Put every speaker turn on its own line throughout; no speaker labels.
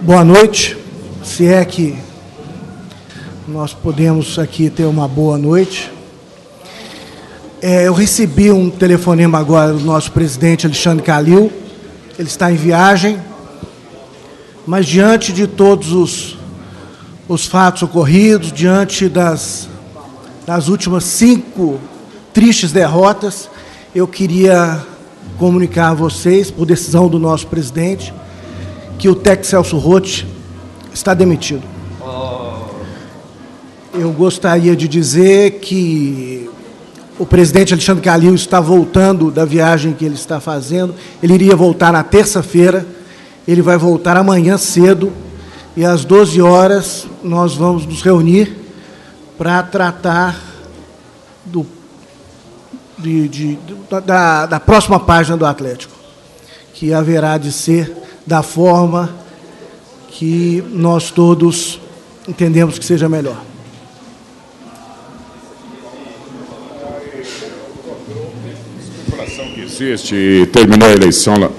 Boa noite, se é que nós podemos aqui ter uma boa noite. Eu recebi um telefonema agora do nosso presidente Alexandre Calil, ele está em viagem, mas diante de todos os fatos ocorridos, diante das últimas 5 tristes derrotas, eu queria comunicar a vocês, por decisão do nosso presidente, que o técnico Celso Roth está demitido. Eu gostaria de dizer que o presidente Alexandre Calil está voltando da viagem que ele está fazendo. Ele iria voltar na terça-feira, ele vai voltar amanhã cedo, e às 12 horas nós vamos nos reunir para tratar da próxima página do Atlético, que haverá de ser da forma que nós todos entendemos que seja melhor.
A especulação que existe e terminou a eleição lá.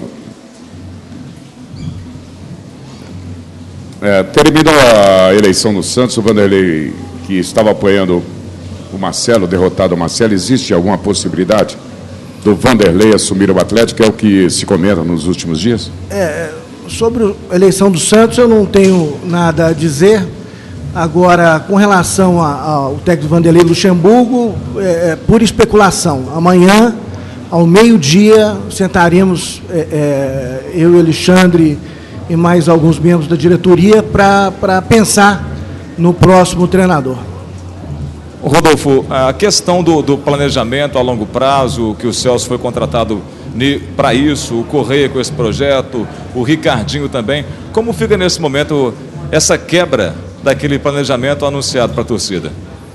Terminou a eleição no Santos, o Vanderlei, que estava apoiando o Marcelo, derrotado o Marcelo, existe alguma possibilidade do Vanderlei assumir o Atlético, que é o que se comenta nos últimos dias?
Sobre a eleição do Santos, eu não tenho nada a dizer. Agora, com relação ao técnico Vanderlei Luxemburgo, é pura especulação. Amanhã, ao meio-dia, sentaremos, eu e Alexandre e mais alguns membros da diretoria, para pensar no próximo treinador.
Rodolfo, a questão do planejamento a longo prazo, que o Celso foi contratado para isso, o Correia com esse projeto, o Ricardinho também, como fica nesse momento essa quebra daquele planejamento anunciado para a torcida?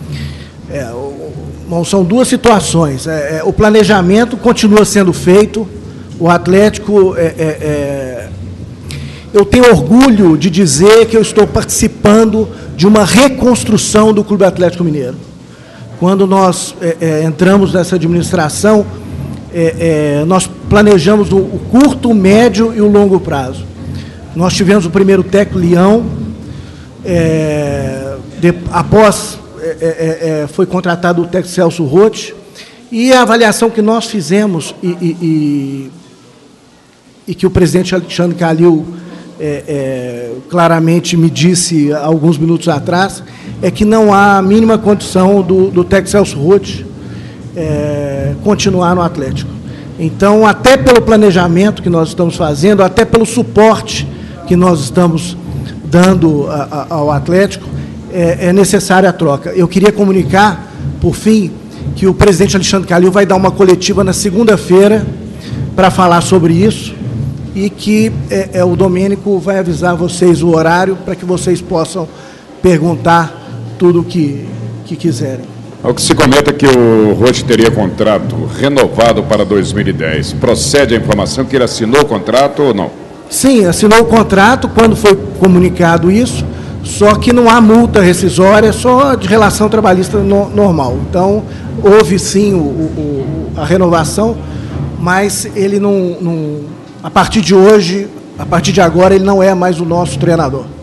Bom, são duas situações. O planejamento continua sendo feito, o Atlético... eu tenho orgulho de dizer que eu estou participando de uma reconstrução do Clube Atlético Mineiro. Quando nós entramos nessa administração, nós planejamos o curto, o médio e o longo prazo. Nós tivemos o primeiro técnico, Leão, após foi contratado o técnico Celso Roth, e a avaliação que nós fizemos e que o presidente Alexandre Calil claramente me disse alguns minutos atrás, é que não há a mínima condição do técnico Celso Roth continuar no Atlético. Então, até pelo planejamento que nós estamos fazendo, até pelo suporte que nós estamos dando ao Atlético, é necessária a troca. Eu queria comunicar, por fim, que o presidente Alexandre Calil vai dar uma coletiva na segunda-feira para falar sobre isso, e que o Domênico vai avisar vocês o horário para que vocês possam perguntar tudo o que quiserem.
O que se comenta é que o Roth teria contrato renovado para 2010. Procede a informação que ele assinou o contrato ou não?
Sim, assinou o contrato quando foi comunicado isso, só que não há multa rescisória, só de relação trabalhista normal. Então, houve sim a renovação, mas ele não... A partir de hoje, a partir de agora, ele não é mais o nosso treinador.